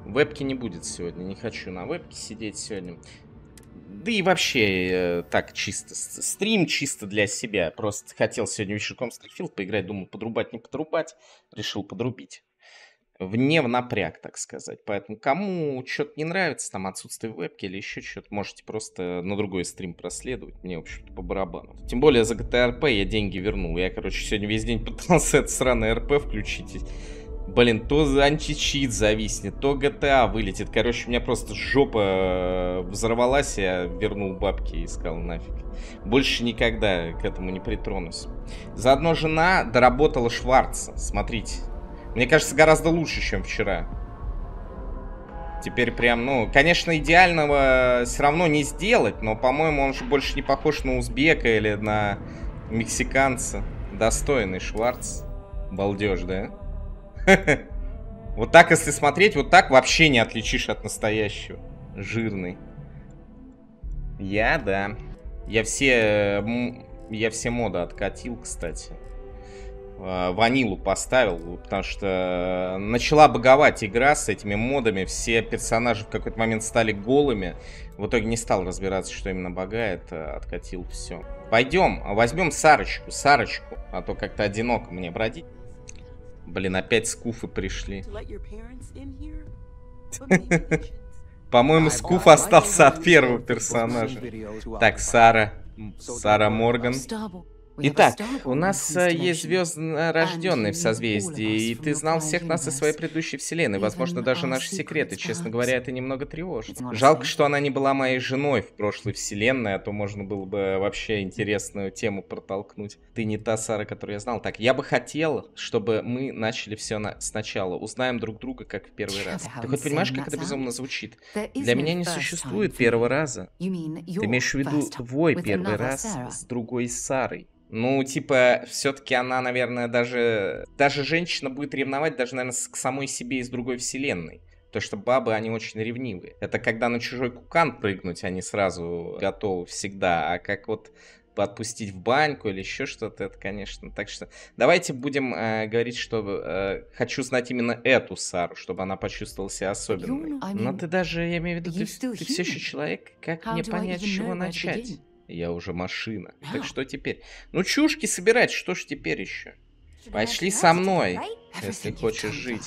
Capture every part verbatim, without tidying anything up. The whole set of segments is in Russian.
Вебки не будет сегодня. Не хочу на вебке сидеть сегодня. Да и вообще, э, так, чисто. Стрим чисто для себя. Просто хотел сегодня вечерком в Starfield поиграть. Думал, подрубать, не подрубать. Решил подрубить. Вне в напряг, так сказать. Поэтому кому что-то не нравится, там отсутствие вебки или еще что-то, можете просто на другой стрим проследовать. Мне, в общем-то, по барабану. Тем более за джи ти эй ар пи я деньги вернул. Я, короче, сегодня весь день пытался это сраное эр пи включить. Блин, то античит зависнет, то джи ти эй вылетит. Короче, у меня просто жопа взорвалась, я вернул бабки и сказал нафиг. Больше никогда к этому не притронусь. Заодно жена доработала Шварца. Смотрите. Мне кажется, гораздо лучше, чем вчера. Теперь прям, ну, конечно, идеального все равно не сделать, но, по-моему, он же больше не похож на узбека или на мексиканца. Достойный Шварц. Балдеж, да? Вот так, если смотреть, вот так вообще не отличишь от настоящего. Жирный. Я, да. Я все, я все моды откатил, кстати. Ванилу поставил, потому что начала баговать игра с этими модами. Все персонажи в какой-то момент стали голыми. В итоге не стал разбираться, что именно багает. Откатил все. Пойдем, возьмем Сарочку, Сарочку. А то как-то одиноко мне бродить. Блин, опять скуфы пришли. По-моему, скуф остался от первого персонажа. Так, Сара. Сара Морган. Итак, у нас есть звезднорожденные в созвездии, и ты знал всех нас из своей предыдущей вселенной, возможно, даже наши секреты. Честно говоря, это немного тревожит. Жалко, что она не была моей женой в прошлой вселенной, а то можно было бы вообще интересную тему протолкнуть. Ты не та Сара, которую я знал. Так, я бы хотел, чтобы мы начали все на... сначала. Узнаем друг друга, как в первый раз. Ты хоть понимаешь, как это безумно звучит? Для меня не существует первого раза. Ты имеешь в виду твой первый раз с другой Сарой? Ну, типа, все-таки она, наверное, даже... Даже женщина будет ревновать даже, наверное, к самой себе из другой вселенной. Потому что бабы, они очень ревнивые. Это когда на чужой кукан прыгнуть, они сразу готовы всегда. А как вот отпустить в баньку или еще что-то, это, конечно. Так что давайте будем э, говорить, что э, хочу знать именно эту Сару, чтобы она почувствовала себя особенной. Но ты даже, я имею в виду, ты, ты все еще человек. Как мне понять, с чего начать? Я уже машина. Так что теперь? Ну, чушки собирать, что ж теперь еще? Пошли со мной, если хочешь жить.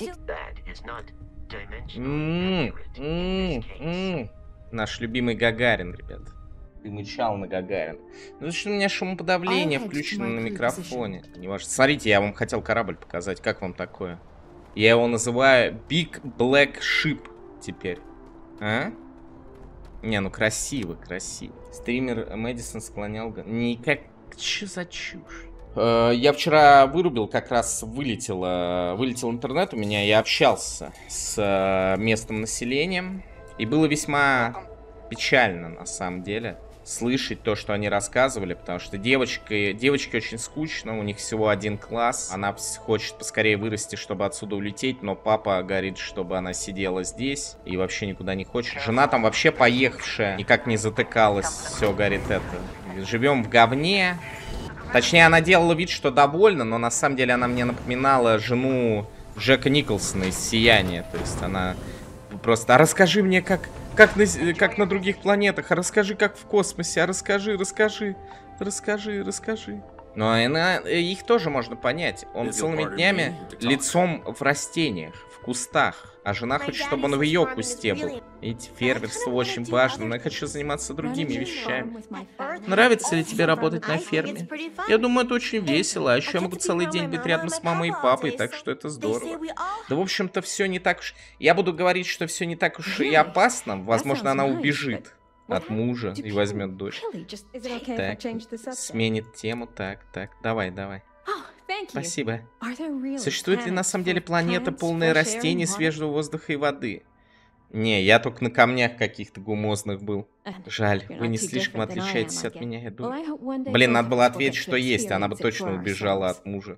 М-м-м-м. Наш любимый Гагарин, ребят. Ты мычал на Гагарин. Ну, что у меня шумоподавление включено на микрофоне. Не важно. Смотрите, я вам хотел корабль показать. Как вам такое? Я его называю Big Black Ship теперь. А? Не, ну красиво, красиво. Стример Мэдисон склонял... Никак... Че за чушь? Э, я вчера вырубил, как раз вылетел, э, вылетел интернет у меня. Я общался с э, местным населением. И было весьма печально, на самом деле, слышать то, что они рассказывали. Потому что девочка, девочке очень скучно, у них всего один класс. Она хочет поскорее вырасти, чтобы отсюда улететь. Но папа говорит, чтобы она сидела здесь и вообще никуда не хочет. Жена там вообще поехавшая, никак не затыкалась. Все, говорит, это. Живем в говне. Точнее, она делала вид, что довольна, но на самом деле она мне напоминала жену Джека Николсона из «Сияния». То есть она просто... А расскажи мне, как... Как на, как на других планетах, а расскажи, как в космосе, а расскажи, расскажи, расскажи, расскажи. Но она, их тоже можно понять. Он целыми днями лицом в растениях, в кустах. А жена хочет, чтобы он в ее кусте был. Ведь фермерство очень важно, но я хочу заниматься другими вещами. Нравится ли тебе работать на ферме? Я думаю, это очень весело. А еще я могу целый день быть рядом с мамой и папой, так что это здорово. Да, в общем-то, все не так уж... Я буду говорить, что все не так уж и опасно. Возможно, она убежит от мужа и возьмет дочь. Так, сменит тему. Так, так, давай, давай. Спасибо. Существует ли на самом деле планета, полная растений, свежего воздуха и воды? Не, я только на камнях каких-то гумозных был. Жаль, вы не слишком отличаетесь от меня, я думаю. Блин, надо было ответить, что есть, она бы точно убежала от мужа.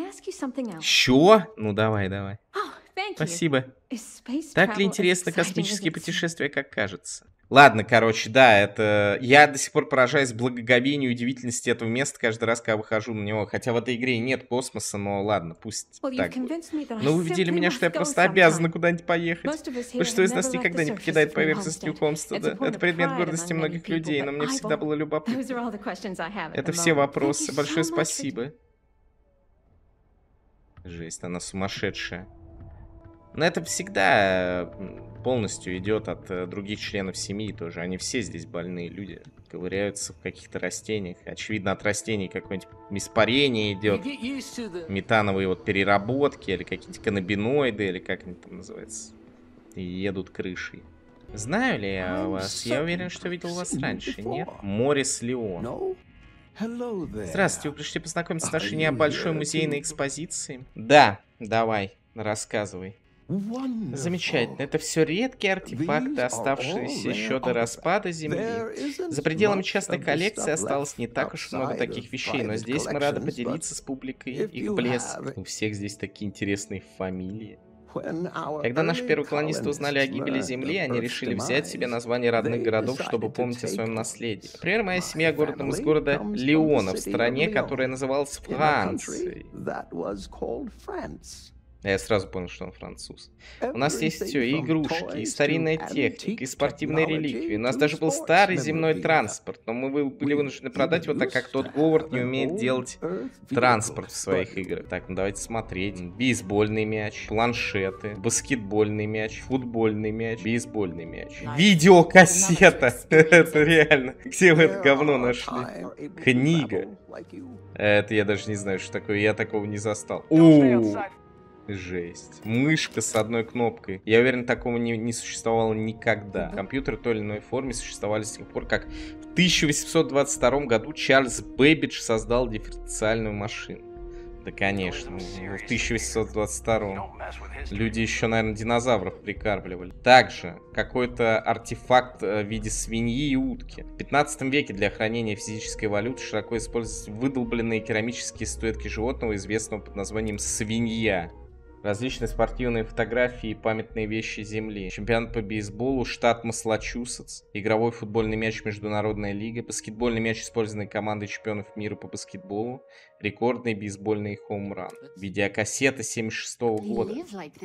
Чё? Ну давай, давай. Спасибо. Так ли интересно космические путешествия, как кажется? Ладно, короче, да, это... Я до сих пор поражаюсь благоговению и удивительности этого места каждый раз, когда выхожу на него. Хотя в этой игре нет космоса, но ладно, пусть well, так будет. Но вы убедили меня, что я просто обязана куда-нибудь поехать. Большинство из нас никогда не покидает поверхность Нью-Хомстеда. Это предмет гордости многих людей, но мне всегда было любопытно. Это все вопросы. Большое спасибо. Жесть, она сумасшедшая. Но это всегда полностью идет от э, других членов семьи тоже. Они все здесь больные люди. Ковыряются в каких-то растениях. Очевидно, от растений какое-нибудь испарение идет. Метановые вот переработки, или какие-то каннабиноиды, или как они там называются. И едут крышей. Знаю ли я вас? Я уверен, что видел вас раньше, нет? Морис Леон. Здравствуйте, вы пришли познакомиться с нашей небольшой музейной экспозицией? Да, давай, рассказывай. Замечательно. Это все редкие артефакты, оставшиеся еще до распада Земли. За пределами частной коллекции осталось не так уж много таких вещей, но здесь мы рады поделиться с публикой их блеском. У всех здесь такие интересные фамилии. Когда наши первые колонисты узнали о гибели Земли, они решили взять себе название родных городов, чтобы помнить о своем наследии. Например, моя семья городом из города Леона, в стране, которая называлась Францией. Я сразу понял, что он француз. У нас есть все, и игрушки, и старинная техника, и спортивные реликвии. У нас даже был старый земной транспорт, но мы были вынуждены продать его, так как тот Говард не умеет делать транспорт в своих играх. Так, ну давайте смотреть. Бейсбольный мяч, планшеты, баскетбольный мяч, футбольный мяч, бейсбольный мяч. Видеокассета! Это реально. Где вы это говно нашли? Книга. Это я даже не знаю, что такое. Я такого не застал. Оу! Жесть. Мышка с одной кнопкой. Я уверен, такого не, не существовало никогда. Компьютеры в той или иной форме существовали с тех пор, как в тысяча восемьсот двадцать втором году Чарльз Бэббидж создал дифференциальную машину. Да, конечно, в тысяча восемьсот двадцать втором. Люди еще, наверное, динозавров прикармливали. Также какой-то артефакт в виде свиньи и утки. В пятнадцатом веке для хранения физической валюты широко использовались выдолбленные керамические статуэтки животного, известного под названием свинья. Различные спортивные фотографии и памятные вещи Земли. Чемпионат по бейсболу, штат Массачусетс. Игровой футбольный мяч Международная лига. Баскетбольный мяч, использованный командой чемпионов мира по баскетболу. Рекордный бейсбольный хоум-ран. Видеокассета семьдесят шестого года.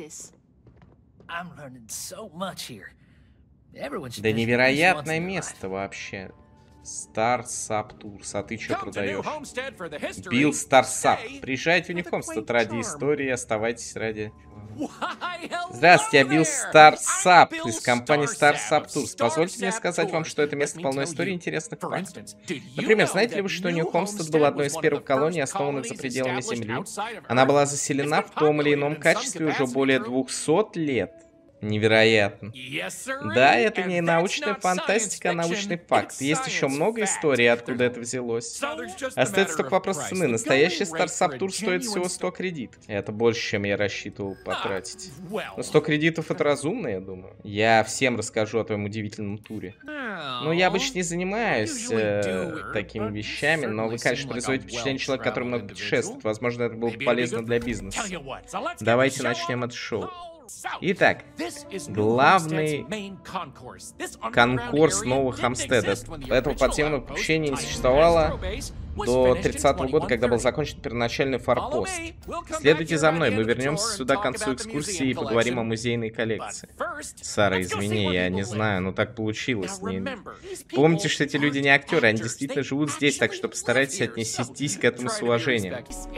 Да невероятное место вообще. Star Sap Tours. А ты что продаешь? Билл Star Sap. Приезжайте в Нью-Хомстед ради истории, оставайтесь ради... Здравствуйте, я Билл Star Sap из компании Star Sap Tours. Позвольте мне сказать вам, что это место полно историй интересных фактов. Например, знаете ли вы, что Нью-Хомстед был одной из первых колоний, основанных за пределами Земли? Она была заселена в том или ином качестве уже более двухсот лет. Невероятно. Да, это не научная фантастика, а научный факт. Есть еще много историй, откуда это взялось. Остается только вопрос цены. Настоящий Star Sap Tour стоит всего сто кредитов. Это больше, чем я рассчитывал потратить. Но сто кредитов это разумно, я думаю. Я всем расскажу о твоем удивительном туре. Ну, я обычно не занимаюсь э, такими вещами, но вы, конечно, производите впечатление человека, который много путешествует. Возможно, это было бы полезно для бизнеса. Давайте начнем это шоу. Итак, главный конкурс Нового Хомстеда. Этого подземного помещения не существовало до тридцатого года, когда был закончен первоначальный форпост. Следуйте за мной, мы вернемся сюда к концу экскурсии и поговорим о музейной коллекции. Сара, извини, я не знаю, но так получилось. Не... Помните, что эти люди не актеры, они действительно живут здесь, так что постарайтесь отнестись к этому с уважением.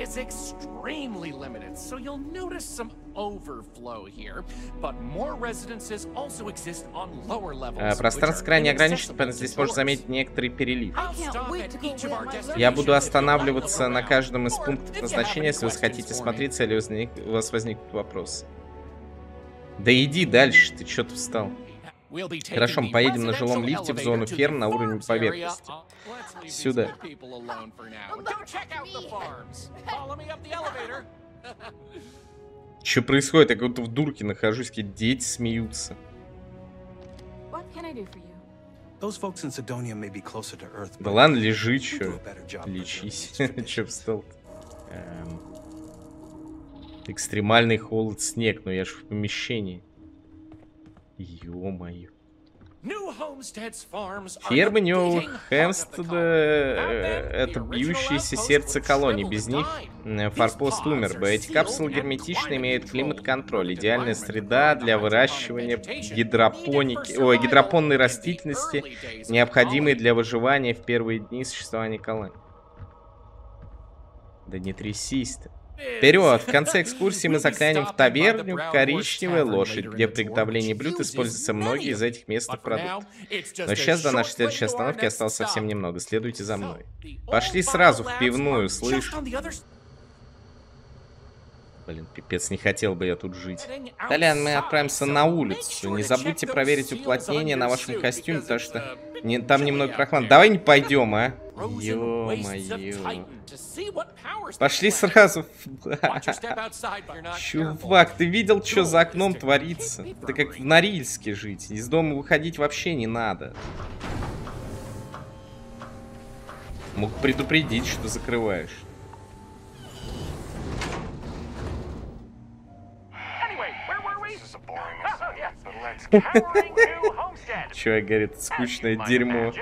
А, пространство крайне ограничено, поэтому здесь можно заметить некоторый перелив. Я буду останавливаться на каждом из пунктов назначения, если вы хотите смотреть, или возник... у вас возникнут вопросы. Да иди дальше, ты что-то встал. Хорошо, мы поедем на жилом лифте в зону ферм на уровне поверхности. Сюда. Что происходит? Я как будто в дурке нахожусь, какие дети смеются. Да ладно, лежи, чё. Лечись. Чё встал? Эм... Экстремальный холод, снег, но я ж в помещении. Ё-моё. Фермы Нью Хэмстеда — это бьющееся сердце колонии. Без них форпост умер бы. Эти капсулы герметичны, имеют климат-контроль. Идеальная среда для выращивания гидропоники, ой, гидропонной растительности, необходимой для выживания в первые дни существования колонии. Да не трясись ты. Вперед! В конце экскурсии мы заглянем в таверню «Коричневая лошадь», где в приготовлении блюд используются многие из этих местных продуктов. Но сейчас до нашей следующей остановки осталось совсем немного. Следуйте за мной. Пошли сразу в пивную, слышь? Блин, пипец, не хотел бы я тут жить. Толян, мы отправимся на улицу. Не забудьте проверить уплотнение на вашем костюме, потому что не, там немного прохладно. Давай не пойдем, а? Ё-моё. Пошли сразу. Чувак, ты видел, что за окном творится? Это как в Норильске жить. Из дома выходить вообще не надо. Мог предупредить, что закрываешь. Чувак говорит, скучное дерьмо.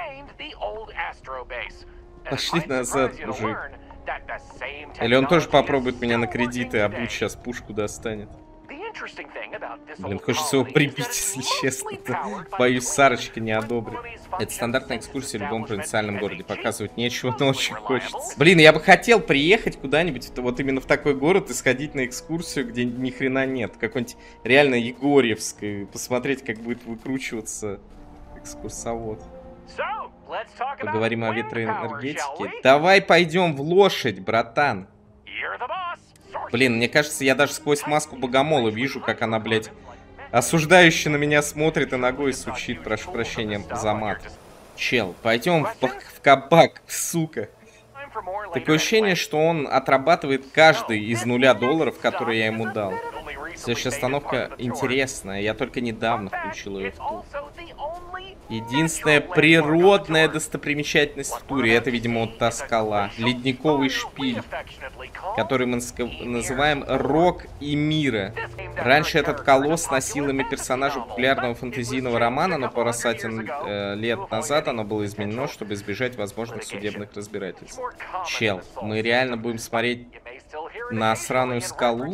Пошли назад, мужик. Или он тоже попробует меня на кредиты, а Буч сейчас пушку достанет. Блин, хочется его прибить, если честно. Боюсь, Сарочка не одобрит. Это стандартная экскурсия в любом провинциальном городе. Показывать нечего, но очень хочется. Блин, я бы хотел приехать куда-нибудь, вот именно в такой город, и сходить на экскурсию, где ни хрена нет. Какой-нибудь реально Егорьевской. Посмотреть, как будет выкручиваться экскурсовод. Поговорим о ветроэнергетике. Давай пойдем в лошадь, братан. Блин, мне кажется, я даже сквозь маску богомола вижу, как она, блядь, осуждающе на меня смотрит и ногой сучит, прошу прощения за мат. Чел, пойдем в, в кабак, сука. Такое ощущение, что он отрабатывает каждый из нуля долларов, которые я ему дал. Следующая остановка интересная, я только недавно включил ее в тур. Единственная природная достопримечательность в туре — это, видимо, вот та скала. Ледниковый шпиль, который мы называем Рок и Мира. Раньше этот колосс носил имя персонажа популярного фэнтезийного романа, но пару сотен э, лет назад оно было изменено, чтобы избежать возможных судебных разбирательств. Чел, мы реально будем смотреть на сраную скалу?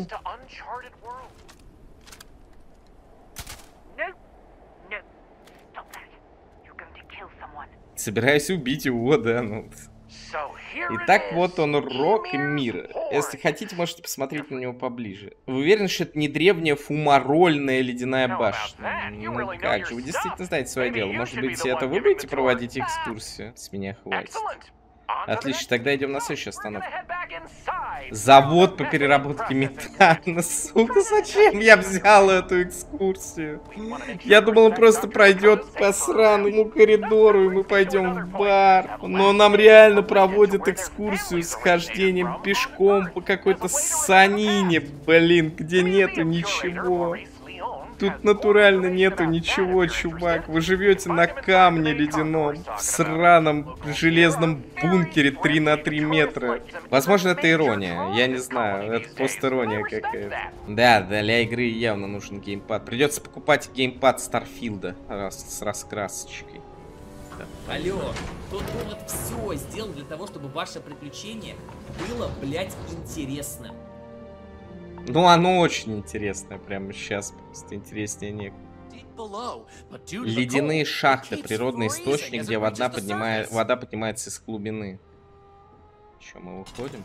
Собираюсь убить его, да, ну. Итак, вот он, Рок и Мира. Если хотите, можете посмотреть на него поближе. Вы уверены, что это не древняя фумарольная ледяная башня? Ну как же, вы действительно знаете свое дело. Может быть, это вы будете проводить экскурсию? С меня хватит. Отлично, тогда идем на следующую остановку. Завод по переработке метана. Сука, зачем я взял эту экскурсию? Я думал, он просто пройдет по сраному коридору, и мы пойдем в бар. Но нам реально проводят экскурсию с хождением пешком по какой-то санине, блин, где нету ничего. Тут натурально нету ничего, чувак. Вы живете на камне ледяном, в сраном железном бункере три на три метра. Возможно, это ирония. Я не знаю. Это пост-ирония какая-то. Да, для игры явно нужен геймпад. Придется покупать геймпад Старфилда с раскрасочкой. Да. Алло, тот робот все сделал для того, чтобы ваше приключение было, блядь, интересным. Ну, оно очень интересное, прямо сейчас просто интереснее некуда. Ледяные шахты, природный источник, где вода, поднимает, вода поднимается из глубины. Че, мы выходим?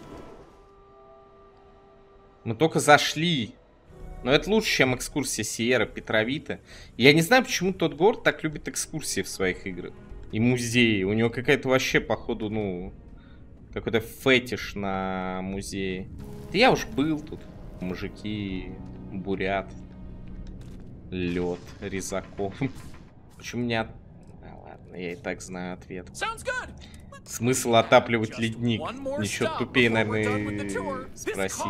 Мы только зашли. Но это лучше, чем экскурсия Сиерра Петровита. Я не знаю, почему тот город так любит экскурсии в своих играх. И музеи. У него какая-то вообще, походу, ну... какой-то фетиш на музее. Да я уж был тут. Мужики, бурят, лед, резаков. Почему меня... А, ладно, я и так знаю ответ. Смысл отапливать ледник? Ничего тупее, наверное, спросить.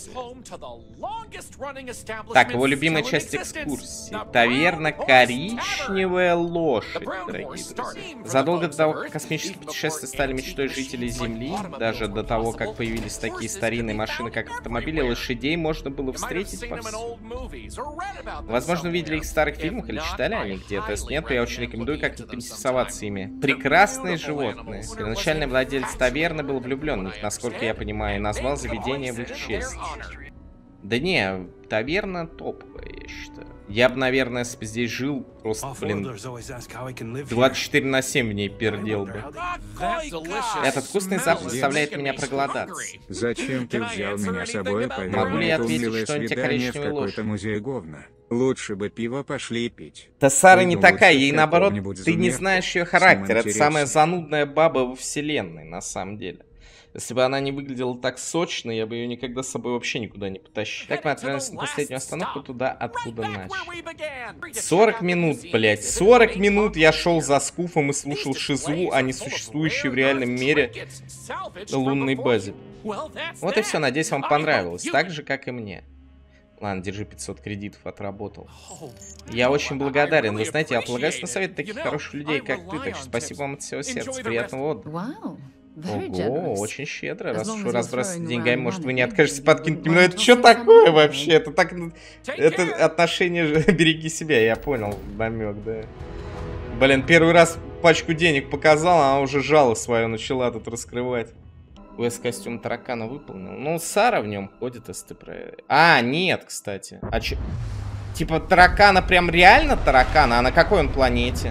Так, его любимая часть экскурсии. Таверна «Коричневая лошадь», дорогие друзья. Задолго до того, как космические путешествия стали мечтой жителей Земли, даже до того, как появились такие старинные машины, как автомобили, лошадей можно было встретить повсюду. Возможно, видели их в старых фильмах или читали они где-то. Если нет, то я очень рекомендую как-то поинтересоваться ими. Прекрасные животные. Первоначальный владелец таверны был влюблен в них, насколько я понимаю, и назвал заведение в их честь. Да не, таверна топовая, я считаю. Я бы, наверное, если бы здесь жил, просто, блин, двадцать четыре на семь в ней пердел бы. Этот вкусный запах заставляет меня проголодаться. Зачем ты взял меня с собой? Могу ли я ответить, что не те коричневые какой-то музей говна? Лучше бы пиво пошли пить. Да Сара не такая, ей наоборот, ты не знаешь ее характер. Это самая занудная баба во вселенной, на самом деле. Если бы она не выглядела так сочно, я бы ее никогда с собой вообще никуда не потащил. Так мы отправились на последнюю остановку туда, откуда начали. сорок минут, блять. сорок минут я шел за скуфом и слушал шизу, а не существующей в реальном мире лунной базе. Вот и все, надеюсь, вам понравилось. Так же, как и мне. Ладно, держи, пятьсот кредитов, отработал. Я очень благодарен. Вы знаете, я полагаюсь на совет таких хороших людей, как ты. Так что спасибо вам от всего сердца. Приятного отдыха. Ого, очень щедро. Раз уж вы разбрасываете деньгами, может, вы не откажетесь подкинуть. Ну это что такое вообще? Это так... Это отношение же... Береги себя, я понял. Намек, да. Блин, первый раз пачку денег показал, а она уже жало свое начала тут раскрывать. Квест костюм таракана выполнил. Ну, Сара в нем ходит, если ты про... А, нет, кстати. А че... Типа таракана прям реально таракана? А на какой он планете?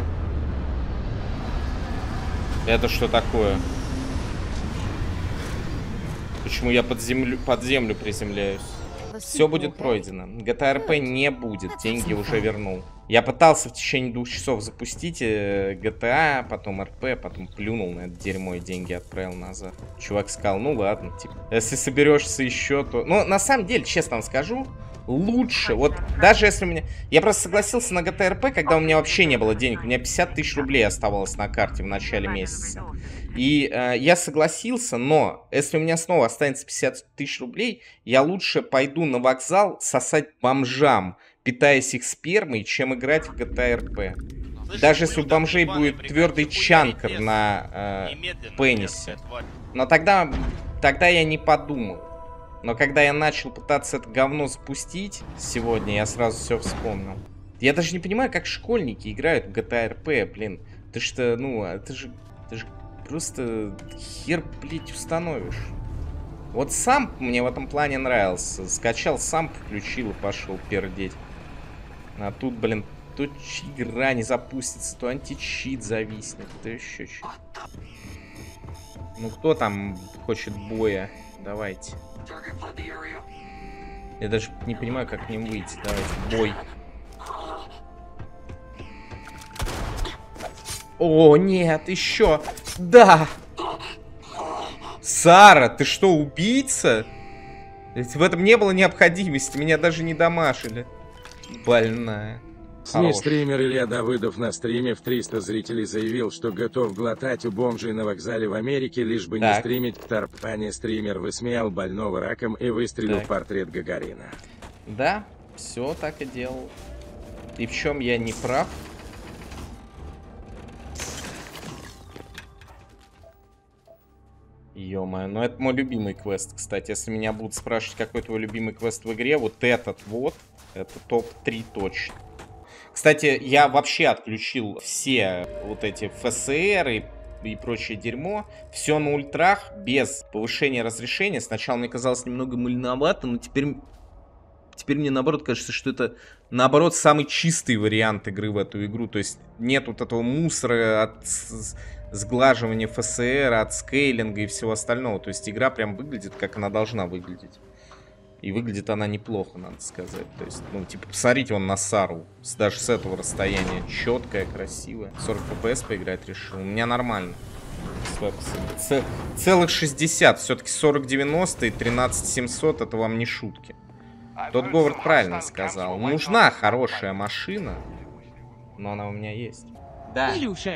Это что такое? Почему я под землю, под землю приземляюсь? Все будет пройдено. джи ти эй ар пи не будет. Деньги уже вернул. Я пытался в течение двух часов запустить джи ти эй, потом эр пи, потом плюнул на это дерьмо и деньги отправил назад. Чувак сказал, ну ладно, типа, если соберешься еще, то... Ну, на самом деле, честно вам скажу, лучше. Вот даже если у меня... Я просто согласился на джи ти эй ар пи, когда у меня вообще не было денег. У меня пятьдесят тысяч рублей оставалось на карте в начале месяца. И э, я согласился, но если у меня снова останется пятьдесят тысяч рублей, я лучше пойду на вокзал сосать бомжам, питаясь их спермой, чем играть в джи ти эй ар пи. Даже если у бомжей будет твердый чанкер на э, пенисе. Но тогда, тогда я не подумал. Но когда я начал пытаться это говно запустить сегодня, я сразу все вспомнил. Я даже не понимаю, как школьники играют в джи ти эй ар пи, блин. Ты что, ну, это же... Это же... Просто хер, блядь, установишь. Вот сам мне в этом плане нравился. Скачал сам, включил и пошел пердеть. А тут, блин, то игра не запустится, то античит зависнет, то еще что. Ну кто там хочет боя? Давайте. Я даже не понимаю, как к ним выйти. Давайте, бой. О, нет, еще. Да. Сара, ты что, убийца? Ведь в этом не было необходимости. Меня даже не дамажили. Больная. Стример Илья Давыдов на стриме в триста зрителей заявил, что готов глотать у бомжей на вокзале в Америке, лишь бы так не стримить в Тарпане. Стример высмеял больного раком и выстрелил так. в портрет Гагарина. Да, все так и делал. И в чем я не прав? Ё-моё, ну это мой любимый квест, кстати. Если меня будут спрашивать, какой твой любимый квест в игре, вот этот вот, это топ три точно. Кстати, я вообще отключил все вот эти эф эс эр и, и прочее дерьмо. Все на ультрах, без повышения разрешения. Сначала мне казалось немного мыльновато, но теперь... Теперь мне наоборот кажется, что это наоборот самый чистый вариант игры в эту игру. То есть нет вот этого мусора от сглаживания эф эс эр, от скейлинга и всего остального. То есть игра прям выглядит, как она должна выглядеть. И выглядит она неплохо, надо сказать. То есть, ну, типа, посмотрите вон на Сару. Даже с этого расстояния. Четкая, красивая. сорок эф пи эс поиграть решил. У меня нормально. Цел, целых шестьдесят. Все-таки сорок девяносто и тринадцать семьсот это вам не шутки. Тот Говард правильно сказал. Нужна хорошая машина. Но она у меня есть. Да. Илюша,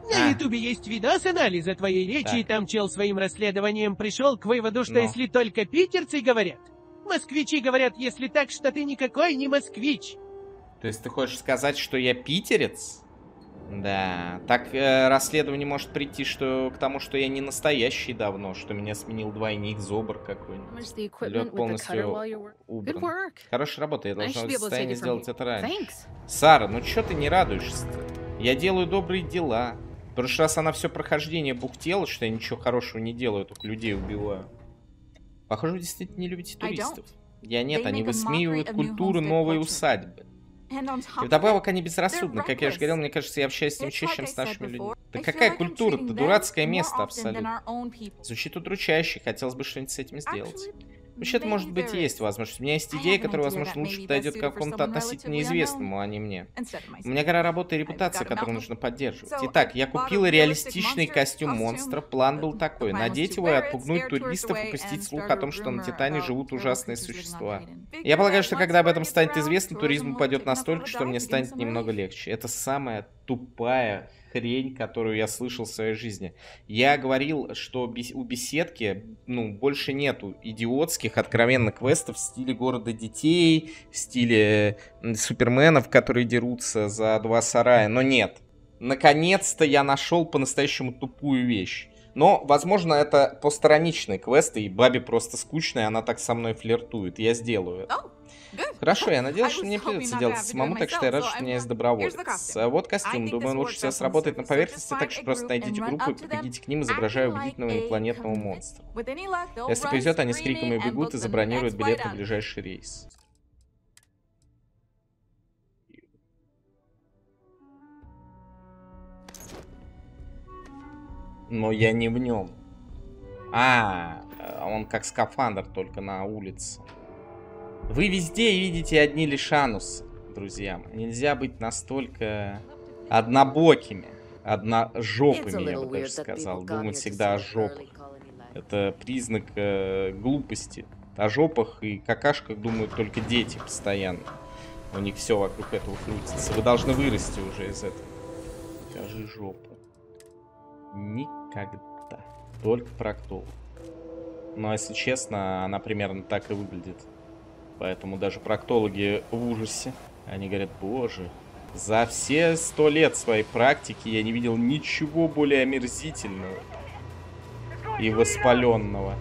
На А. ютубе есть видос анализа твоей речи, Так. и там чел своим расследованием пришел к выводу, что Ну. если только питерцы говорят, москвичи говорят, если так, что ты никакой не москвич. То есть ты хочешь сказать, что я питерец? Да. Так э, расследование может прийти что, к тому, что я не настоящий давно, что меня сменил двойник, зобр какой-нибудь. Лед полностью убран. Хорошая работа, я должна в состоянии сделать это раньше. Сара, ну чё ты не радуешься-то? Я делаю добрые дела. В прошлый раз она все прохождение бухтела, что я ничего хорошего не делаю, только людей убиваю. Похоже, вы действительно не любите туристов. Я нет, они высмеивают культуру новой усадьбы. И вдобавок они безрассудны. Как я уже говорил, мне кажется, я общаюсь с ним чаще, чем с нашими людьми. Да какая культура-то? Дурацкое место абсолютно. Звучит удручающе, хотелось бы что-нибудь с этим сделать. Вообще-то, может быть, и есть возможность. У меня есть идея, которая, возможно, лучше подойдет какому-то относительно известному, а не мне. У меня гора работы и репутация, которую нужно поддерживать. Итак, я купила реалистичный костюм монстра. План был такой: надеть его и отпугнуть туристов и пустить слух о том, что на Титане живут ужасные существа. Я полагаю, что когда об этом станет известно, туризм упадет настолько, что мне станет немного легче. Это самая тупая хрень, которую я слышал в своей жизни. Я говорил, что у беседки, ну, больше нету идиотских, откровенных квестов в стиле города детей, в стиле суперменов, которые дерутся за два сарая, но нет. Наконец-то я нашел по-настоящему тупую вещь. Но, возможно, это постраничные квесты, и бабе просто скучно, и она так со мной флиртует. Я сделаю это. Хорошо, я надеюсь, что мне придется делать самому, так что я рад, что у меня есть доброволец. А вот костюм. Думаю, он лучше всего сработает на поверхности, так что просто найдите группу и побегите к ним, изображая убедительного инопланетного монстра. Если повезет, они с криками бегут и забронируют билет на ближайший рейс. Но я не в нем. А, он как скафандр, только на улице. Вы везде видите одни лишь анусы, друзья мои. Нельзя быть настолько однобокими, одножопыми, я бы даже сказал. Думать всегда о жопах. Это признак э, глупости. О жопах и какашках думают только дети постоянно. У них все вокруг этого крутится. Вы должны вырасти уже из этого. Покажи жопу. Никогда. Только проктол. Но, если честно, она примерно так и выглядит. Поэтому даже проктологи в ужасе. Они говорят: боже, за все сто лет своей практики я не видел ничего более омерзительного и воспаленного.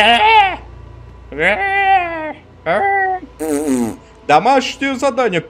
Домашнее задание.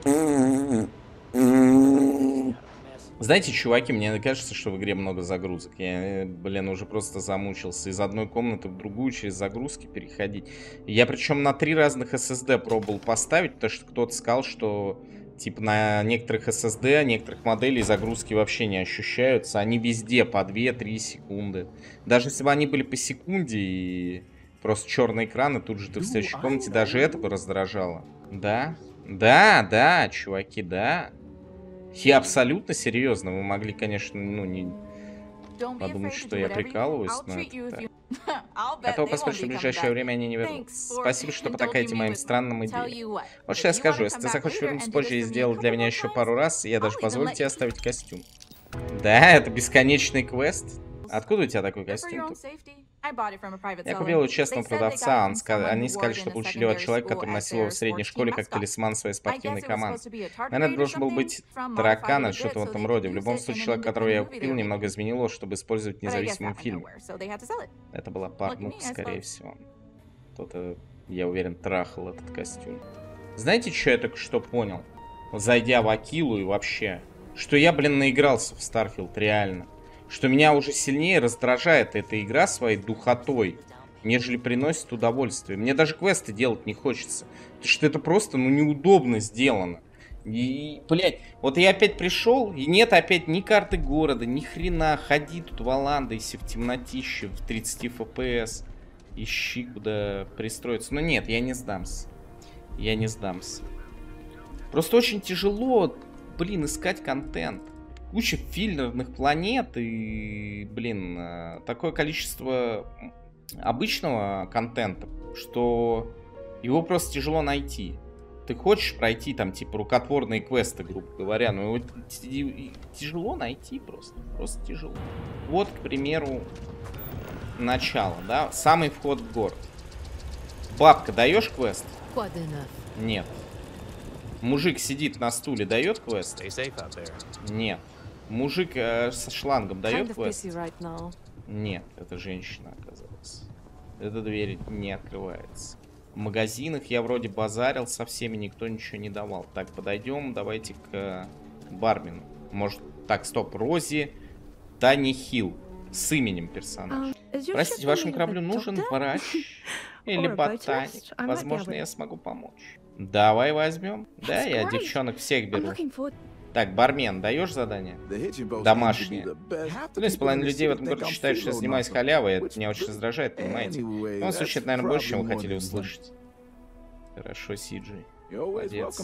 Знаете, чуваки, мне кажется, что в игре много загрузок. Я, блин, уже просто замучился из одной комнаты в другую через загрузки переходить. Я причем на три разных эс эс ди пробовал поставить, потому что кто-то сказал, что типа на некоторых эс эс ди, некоторых моделей загрузки вообще не ощущаются. Они везде по две-три секунды. Даже если бы они были по секунде и просто черный экран, и тут же ты в следующей комнате, даже это бы раздражало. Да, да, да, чуваки, да. Я абсолютно серьезно. Вы могли, конечно, ну, не подумать, что я прикалываюсь, но это так. Готов поспорить, что в ближайшее время они не вернутся. Спасибо, что потакаете моим странным идеям. Вот что я скажу, если ты захочешь вернуться позже и сделать для меня еще пару раз, я даже позволю тебе оставить костюм. Да, это бесконечный квест. Откуда у тебя такой костюм тут? Я купил у честного продавца, он сказ... они сказали, что получили его от человека, который носил его в средней школе как талисман своей спортивной команды. Наверное, это должен был быть таракан или что-то в этом роде. В любом случае, человек, которого я купил, немного изменил его, чтобы использовать в независимом фильме. Это была порнуха, скорее всего. Кто-то, я уверен, трахал этот костюм. Знаете, что я только что понял? Зайдя в Акилу и вообще, что я, блин, наигрался в Starfield, реально. Что меня уже сильнее раздражает эта игра своей духотой, нежели приносит удовольствие. Мне даже квесты делать не хочется. Потому что это просто, ну, неудобно сделано. И, блядь, вот я опять пришел, и нет опять ни карты города, ни хрена. Ходи тут валандайся в темнотище, в тридцати эф пи эс. Ищи, куда пристроиться. Но нет, я не сдамся. Я не сдамся. Просто очень тяжело, блин, искать контент. Куча филлерных планет и, блин, такое количество обычного контента, что его просто тяжело найти. Ты хочешь пройти там, типа, рукотворные квесты, грубо говоря, но его тяжело найти просто. Просто тяжело. Вот, к примеру, начало, да? Самый вход в город. Бабка, даешь квест? Нет. Мужик сидит на стуле, дает квест? Нет. Мужик э, со шлангом дает квест? Нет, это женщина оказалась. Эта дверь не открывается. В магазинах я вроде базарил со всеми, никто ничего не давал. Так, подойдем, давайте к э, бармену. Может, так, стоп, Рози Тани Хилл. С именем персонажа. Простите, вашему кораблю нужен врач или ботаник? Возможно, я смогу помочь. Давай возьмем. Да, я девчонок всех беру. Так, бармен, даешь задание? Домашнее. Ну, из половины людей в этом городе считают, что я занимаюсь халявой, это меня очень раздражает, понимаете? В любом случае, это, наверное, больше, чем вы хотели услышать. Хорошо, Сиджи. Молодец.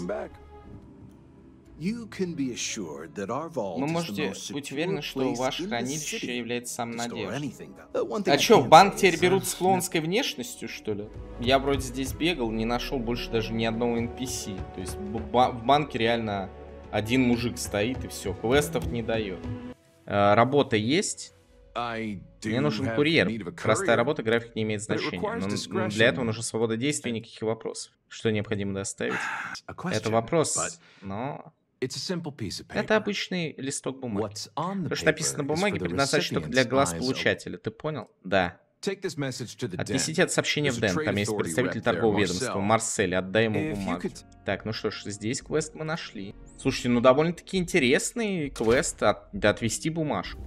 Вы можете быть уверены, что ваше хранилище является самым надежным. А чё, в банк теперь берут с клоунской внешностью, что ли? Я вроде здесь бегал, не нашел больше даже ни одного эн пи си. То есть в банке реально один мужик стоит и все, квестов не дает. А, работа есть? Мне нужен курьер. Простая работа, график не имеет значения. Но для этого нужна свобода действий, никаких вопросов. Что необходимо доставить? Это вопрос, но... Это обычный листок бумаги. То, что написано на бумаге, предназначено только для глаз получателя. Ты понял? Да. Отнесите это сообщение в Дэн. Там есть представитель торгового ведомства, Марсель. Отдай ему бумагу. Так, ну что ж, здесь квест мы нашли. Слушайте, ну довольно-таки интересный квест от... отвести бумажку.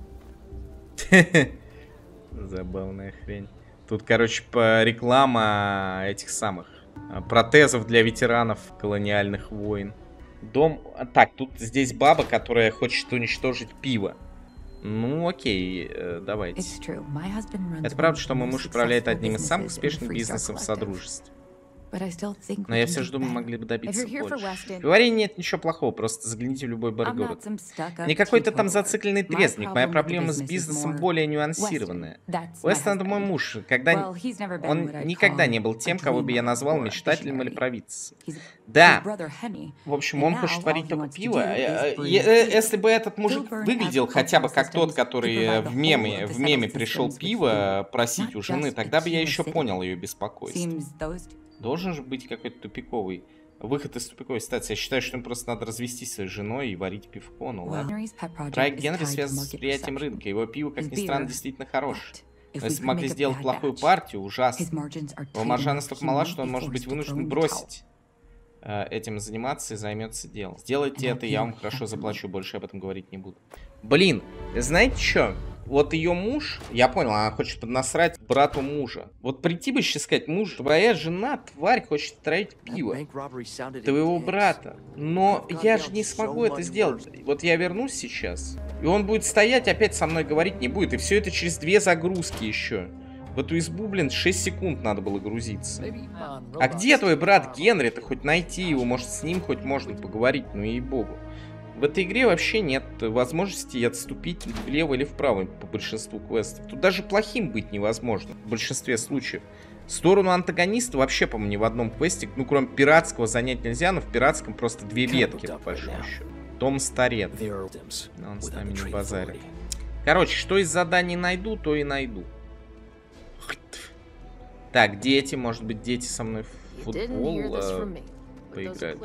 Забавная хрень. Тут, короче, реклама этих самых протезов для ветеранов колониальных войн. Дом... Так, тут здесь баба, которая хочет уничтожить пиво. Ну, окей, э, давайте. Это правда, что мой муж управляет одним из самых успешных бизнесов в Содружестве. Но я все же думаю, могли бы добиться больше. В пивоварении нет ничего плохого, просто загляните в любой бар города. Не какой-то там зацикленный трезвник, моя проблема с бизнесом более нюансированная. Уэстон — это мой муж, когда... он никогда не был тем, кого бы я назвал мечтателем или провидцем. Да, в общем, он хочет варить только пиво. Если бы этот мужик выглядел хотя бы как тот, который в меме, в меме пришел пиво просить у жены, тогда бы я еще понял ее беспокойство. Должен же быть какой-то тупиковый выход из тупиковой ситуации. Я считаю, что им просто надо развестись с своей женой и варить пивко. Ну ладно. Проект Генри связан с восприятием рынка. Его пиво, как ни странно, действительно хорошее. Но если могли сделать плохую партию, ужасно. Его маржа настолько мала, что он может быть вынужден бросить э, этим заниматься и займется делом. Сделайте это, я вам хорошо заплачу, больше об этом говорить не буду. Блин, знаете что? Вот ее муж, я понял, она хочет поднасрать брату мужа. Вот прийти бы сейчас сказать: муж, твоя жена, тварь, хочет тратить пиво твоего брата. Но я же не смогу это сделать. Вот я вернусь сейчас, и он будет стоять, опять со мной говорить не будет. И все это через две загрузки еще. В эту избу, блин, шесть секунд надо было грузиться. А где твой брат Генри? Ты хоть найти его, может, с ним хоть можно поговорить, ну ей-богу. В этой игре вообще нет возможности отступить влево или вправо по большинству квестов. Тут даже плохим быть невозможно в большинстве случаев. Сторону антагониста вообще, по-моему, ни в одном квесте, ну, кроме пиратского, занять нельзя, но в пиратском просто две ветки, по большому счету. Том Старет. Но он с нами не базарит. Короче, что из заданий найду, то и найду. Так, дети, может быть, дети со мной в футбол э, поиграют.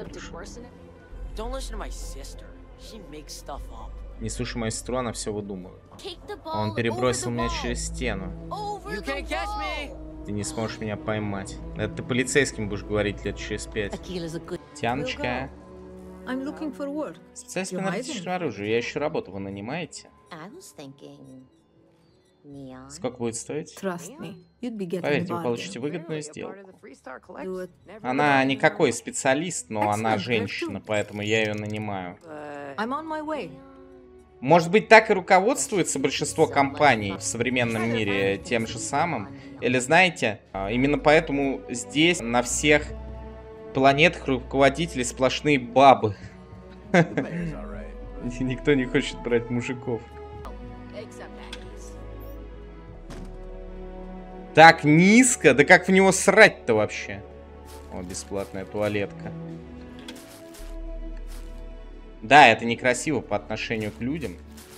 Не слушай мою сестру, она все выдумывает. Он перебросил меня через стену. Ты не сможешь меня поймать. Это ты полицейским будешь говорить лет через пять. Тяночка. Специалист по наркотическому оружию. Я ищу работу. Вы нанимаете? Сколько будет стоить? Поверьте, вы получите выгодную сделку. Она никакой специалист, но она женщина, поэтому я ее нанимаю. Может быть, так и руководствуется большинство компаний в современном мире тем же самым? Или знаете, именно поэтому здесь на всех планетах руководители сплошные бабы. Никто не хочет брать мужиков. Так низко? Да как в него срать-то вообще? О, бесплатная туалетка. Да, это некрасиво по отношению к людям.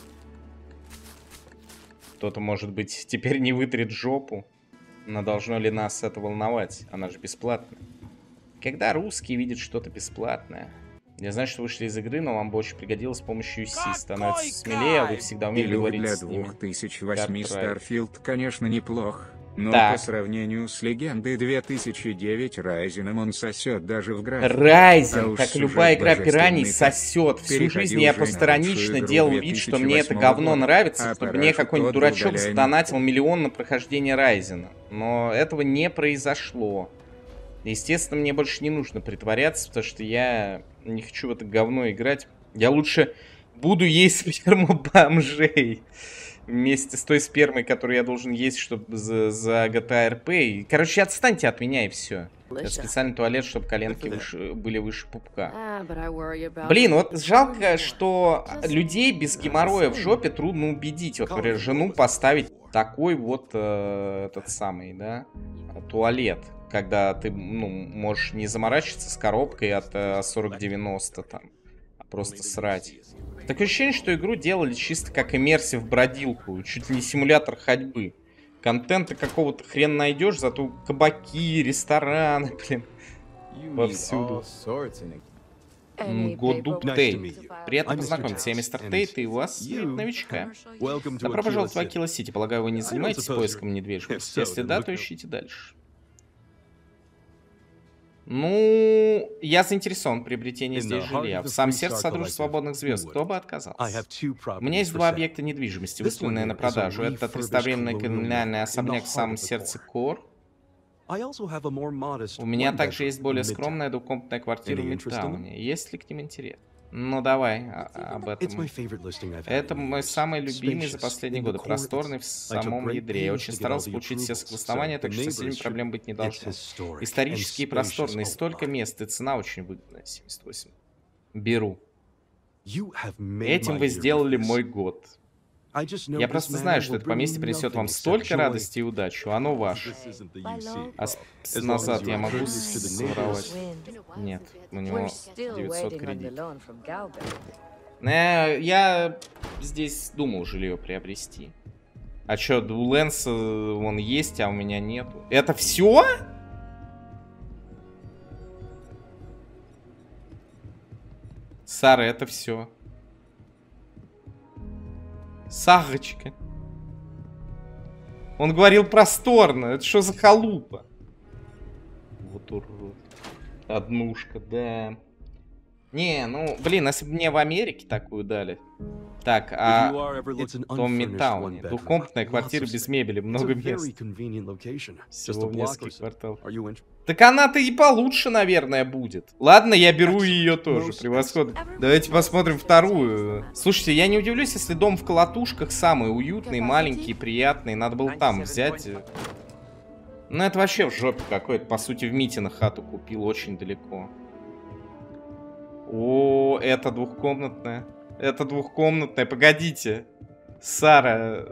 Кто-то, может быть, теперь не вытрет жопу. Но должно ли нас это волновать? Она же бесплатная. Когда русские видят что-то бесплатное. Я знаю, что вышли из игры, но вам бы очень пригодилось с помощью ю си. Становится смелее, а вы всегда умели говорить для с ними. две тысячи восьмой Starfield, конечно, неплох. Но так. по сравнению с легендой две тысячи девять Райзеном он сосет даже в графике. Райзен, а как любая игра пираний, сосет. Всю жизнь я постранично делал вид, что мне это говно года, нравится, а чтобы мне какой-нибудь дурачок задонатил миллион на прохождение Райзена. Но этого не произошло. Естественно, мне больше не нужно притворяться, потому что я не хочу в это говно играть. Я лучше буду есть сперму бомжей. Вместе с той спермой, которую я должен есть, чтобы за, за джи ти эй ар пи. Короче, отстаньте от меня и все. Это специальный туалет, чтобы коленки выше, были выше пупка. Блин, вот жалко, что людей без геморроя в жопе трудно убедить. Вот, например, жену поставить такой вот э, этот самый, да, туалет. Когда ты, ну, можешь не заморачиваться с коробкой от э, сорок девяносто там, а просто срать. Такое ощущение, что игру делали чисто как иммерсив бродилку, чуть ли не симулятор ходьбы. Контента какого-то хрен найдешь, зато кабаки, рестораны, блин, повсюду. Годуб Тейт. Приятно познакомиться, я мистер Тейт, и у вас нет новичка. Добро пожаловать в Акила Сити. Полагаю, вы не занимаетесь поиском недвижимости? Если да, то ищите дальше. Ну, я заинтересован в приобретении здесь жилья. В самом сердце Содружества Свободных Звезд. Кто бы отказался? У меня есть два объекта недвижимости, выставленные на продажу. Это отреставрированный колониальный особняк в самом сердце Кор. У меня также есть более скромная двухкомнатная квартира в Мидтауне. Есть ли к ним интерес? Ну давай а, об этом. Это мой самый любимый за последние годы. Просторный в самом ядре. Я очень старался получить все согласования, так что с соседями проблем быть не должно. Исторические и просторные. Столько мест, и цена очень выгодная. семьдесят восемь. Беру. Этим вы сделали мой год. Я просто знаю, что это поместье принесет вам столько радости и удачи. Оно ваше. А с назад я могу своровать? Нет, у него девятьсот кредитов. Я здесь думал жилье приобрести. А чё, у Лэнса он есть, а у меня нету. Это все? Сара, это все. Сарочка. Он говорил просторно. Это что за халупа? Вот урод. Однушка, да. Не, ну, блин, если бы мне в Америке такую дали. Так, а в том Мидтауне. Двухкомнатная квартира без мебели, много мест. Всего в нескольких кварталах. Так она-то и получше, наверное, будет. Ладно, я беру ее тоже, превосходно. Давайте посмотрим вторую. Слушайте, я не удивлюсь, если дом в Колотушках самый уютный, маленький, приятный. Надо было там взять. Ну, это вообще в жопе какой-то. По сути, в Митино хату купил очень далеко. О, это двухкомнатная. Это двухкомнатная. Погодите. Сара.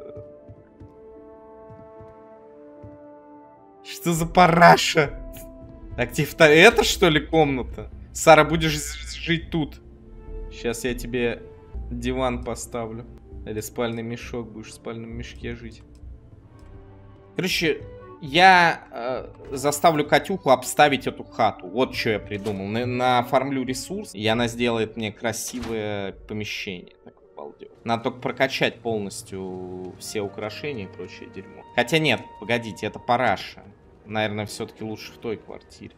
Что за параша? Так, тебе это что ли комната? Сара, будешь жить тут. Сейчас я тебе диван поставлю. Или спальный мешок. Будешь в спальном мешке жить. Короче, я э, заставлю Катюху обставить эту хату. Вот что я придумал. На, наоформлю ресурс, и она сделает мне красивое помещение. Такое балдеж. Надо только прокачать полностью все украшения и прочее дерьмо. Хотя нет, погодите, это параша. Наверное, все-таки лучше в той квартире.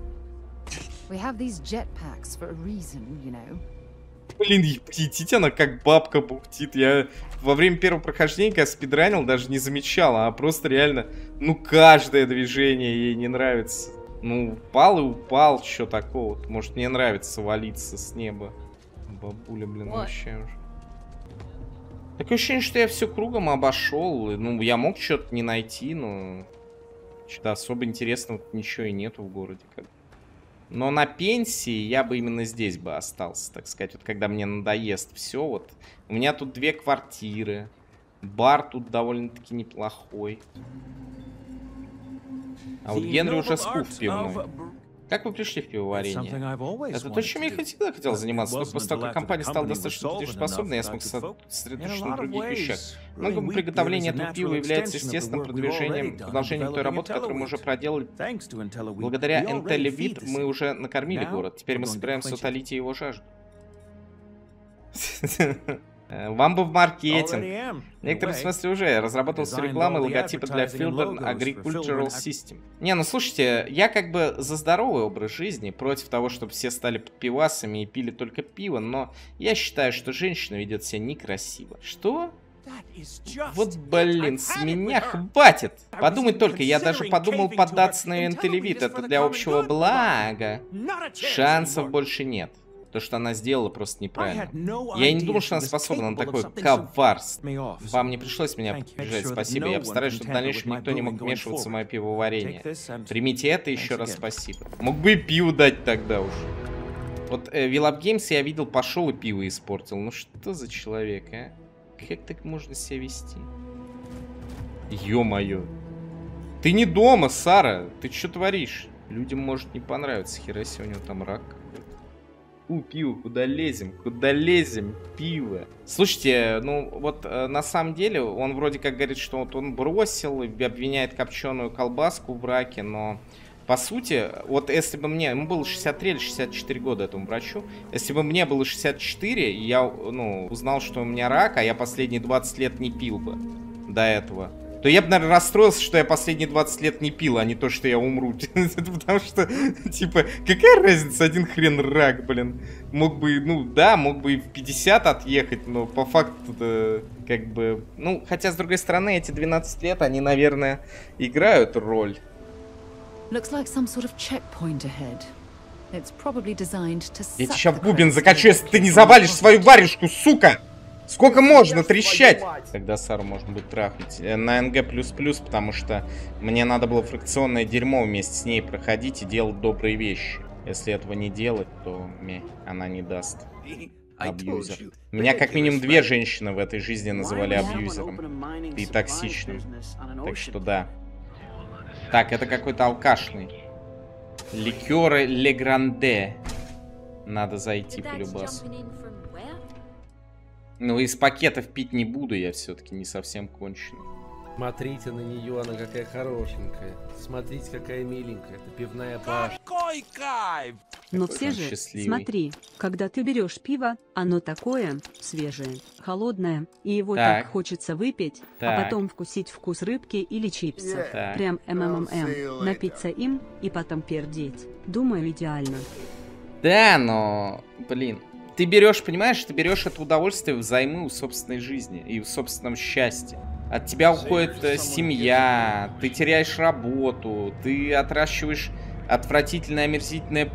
Блин, ебтите, она как бабка бухтит. Я во время первого прохождения, когда спидранил, даже не замечала. А просто реально, ну, каждое движение ей не нравится. Ну, упал и упал, что такого. Может, мне нравится валиться с неба. Бабуля, блин, вообще уже. Такое ощущение, что я все кругом обошел. Ну, я мог что-то не найти, но... Что-то особо интересного ничего и нету в городе. Как. Но на пенсии я бы именно здесь бы остался, так сказать. Вот когда мне надоест все, вот. У меня тут две квартиры. Бар тут довольно-таки неплохой. А вот Генри уже скуф пивной. Как вы пришли в пивоварение? Это то, чем я всегда хотел заниматься, но после того, как компания стала достаточно платежеспособной, я смог сосредоточиться на других вещах. Много приготовления этого пива является естественным продвижением, продолжением той работы, которую мы уже проделали. Благодаря Интеллевид мы уже накормили город. Теперь мы собираемся утолить его жажду. Вам бы в маркетинг. В некотором смысле уже разработался рекламы и логотипы для Fielder Agricultural System. Не, ну слушайте, я как бы за здоровый образ жизни, против того, чтобы все стали пивасами и пили только пиво, но я считаю, что женщина ведет себя некрасиво. Что? Вот, блин, с меня хватит. Подумать только, я даже подумал поддаться на Интеллевид. Это для общего блага. Шансов больше нет. То, что она сделала, просто неправильно. Я не думал, что она способна на такое коварство. Вам не пришлось меня поддержать, спасибо. Я постараюсь, чтобы в дальнейшем никто не мог вмешиваться в мое пивоварение. Примите это еще раз, спасибо. Мог бы и пиво дать тогда уж. Вот э, Вилап Геймс я видел, пошел и пиво испортил. Ну что за человек, а? Как так можно себя вести? Ё-моё. Ты не дома, Сара. Ты что творишь? Людям может не понравиться. Хераси, у него там рак. У, пиво, куда лезем? Куда лезем? Пиво. Слушайте, ну вот э, на самом деле он вроде как говорит, что вот он бросил и обвиняет копченую колбаску в раке, но по сути, вот если бы мне, ему было шестьдесят три или шестьдесят четыре года этому врачу, если бы мне было шестьдесят четыре, и я, ну, узнал, что у меня рак, а я последние двадцать лет не пил бы до этого, то я бы, наверное, расстроился, что я последние двадцать лет не пил, а не то, что я умру. Потому что, типа, какая разница, один хрен рак, блин. Мог бы, ну, да, мог бы и в пятьдесят отъехать, но по факту-то, как бы... Ну, хотя, с другой стороны, эти двенадцать лет, они, наверное, играют роль. Я тебе сейчас бубен закачу, если ты не завалишь свою варежку, сука! Сколько можно трещать? Когда Сару можно будет трахнуть. На эн гэ плюс плюс, потому что мне надо было фракционное дерьмо вместе с ней проходить и делать добрые вещи. Если этого не делать, то мне она не даст. Абьюзер. Меня как минимум две женщины в этой жизни называли абьюзером. И токсичным. Так что да. Так, это какой-то алкашный. Ликеры Ле Гранде. Надо зайти полюбасу. Ну, из пакетов пить не буду, я все-таки не совсем конченый. Смотрите на нее, она какая хорошенькая. Смотрите, какая миленькая. Это пивная башня. Какой кайф! Но все же, счастливый. Смотри, когда ты берешь пиво, оно такое свежее, холодное, и его так, так хочется выпить, так. а потом вкусить вкус рыбки или чипсов. Так. Прям МММ, напиться им и потом пердеть. Думаю, идеально. Да, но, блин. Ты берешь, понимаешь, ты берешь это удовольствие взаймы у собственной жизни и в собственном счастье. От тебя уходит семья, ты теряешь работу, ты отращиваешь отвратительное, омерзительное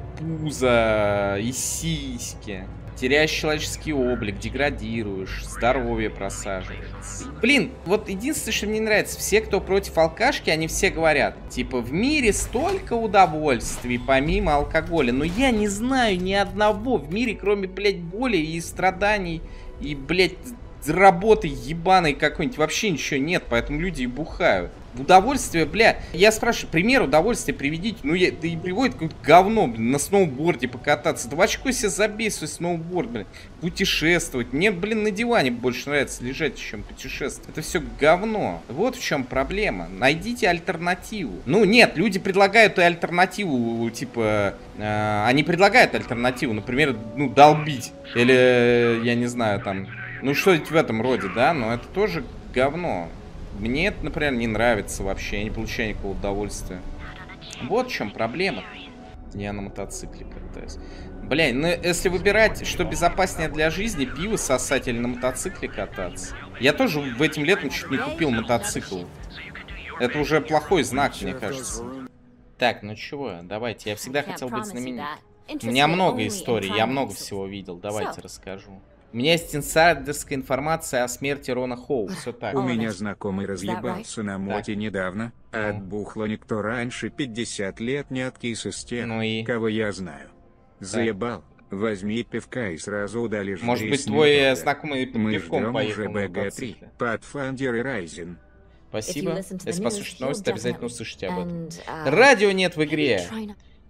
пузо и сиськи. Теряешь человеческий облик, деградируешь, здоровье просаживается. Блин, вот единственное, что мне нравится, все, кто против алкашки, они все говорят, типа, в мире столько удовольствий, помимо алкоголя. Но я не знаю ни одного в мире, кроме, блядь, боли и страданий, и, блядь, работы ебаной какой-нибудь. Вообще ничего нет, поэтому люди и бухают. Удовольствие, бля, я спрашиваю, пример удовольствия приведите. Ну, я, да и приводит какое-то говно, блин, на сноуборде покататься. Да в очко себе забей свой сноуборд, блин. Путешествовать. Мне, блин, на диване больше нравится лежать, чем путешествовать. Это все говно. Вот в чем проблема. Найдите альтернативу. Ну, нет, люди предлагают и альтернативу, типа, э, они предлагают альтернативу, например, ну, долбить. Или, я не знаю, там, ну, что-нибудь в этом роде, да, но это тоже говно. Мне это, например, не нравится вообще, я не получаю никакого удовольствия. Вот в чем проблема. Я на мотоцикле катаюсь. Бля, ну если выбирать, что безопаснее для жизни, пиво сосать или на мотоцикле кататься. Я тоже в этим летом чуть не купил мотоцикл. Это уже плохой знак, мне кажется. Так, ну чего, давайте, я всегда хотел быть знаменитым. У меня много историй, я много всего видел, давайте расскажу. У меня есть инсайдерская информация о смерти Рона Хоу. Все так. У меня знакомый разъебался на моте недавно. А от бухла никто раньше пятьдесят лет не откис из тех, ну и... кого я знаю. Заебал. Возьми пивка и сразу удалишь. Может быть, твой знакомый пивком поехал на мотоцикле. Pathfinder и Ryzen. Спасибо. Если послушать новости, обязательно услышите об этом. Радио нет в игре.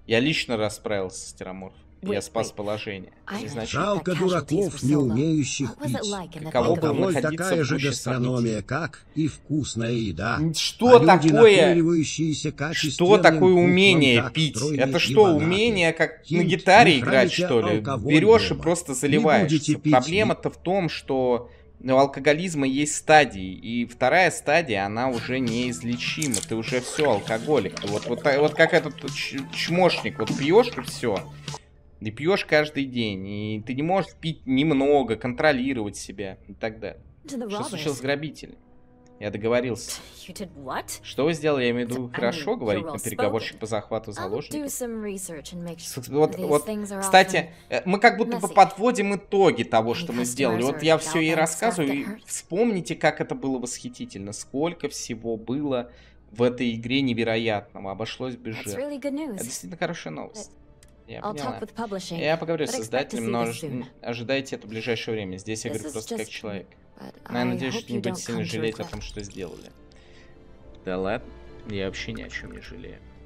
Я лично расправился с Тераморф. Я спас положение. Жалко дураков, не умеющих пить. Каково было Алкоголь находиться такая в же гуще гастрономия, событий. как и вкусная еда. Что а такое? Люди, Что такое умение так пить? стройные Это и что, богатые. умение как Тим, на гитаре не играть, храните что ли? алкоголь Берешь и дома. просто Не заливаешься. будете пить, Проблема-то в том, что у алкоголизма есть стадии, и вторая стадия, она уже неизлечима. Ты уже все, алкоголик. Ты вот, вот, вот как этот ч- чмошник, вот пьешь и все. Ты пьешь каждый день, и ты не можешь пить немного, контролировать себя и так далее. Что случилось с грабителем? Я договорился. Что вы сделали? Я имею в виду, хорошо говорить на переговорщик по захвату заложников? Вот, вот, кстати, мы как будто бы подводим итоги того, что мы сделали. Вот я все и рассказываю, и вспомните, как это было восхитительно. Сколько всего было в этой игре невероятного. Обошлось без жертв. Это действительно хорошая новость. Я поняла. Я поговорю с издателем, но ожидайте это в ближайшее время. Здесь я говорю просто как человек. Но я надеюсь, что не будете сильно жалеть о том, что сделали. Да ладно, я вообще ни о чем не жалею.